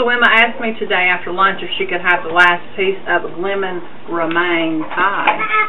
So Emma asked me today after lunch if she could have the last piece of lemon romaine pie.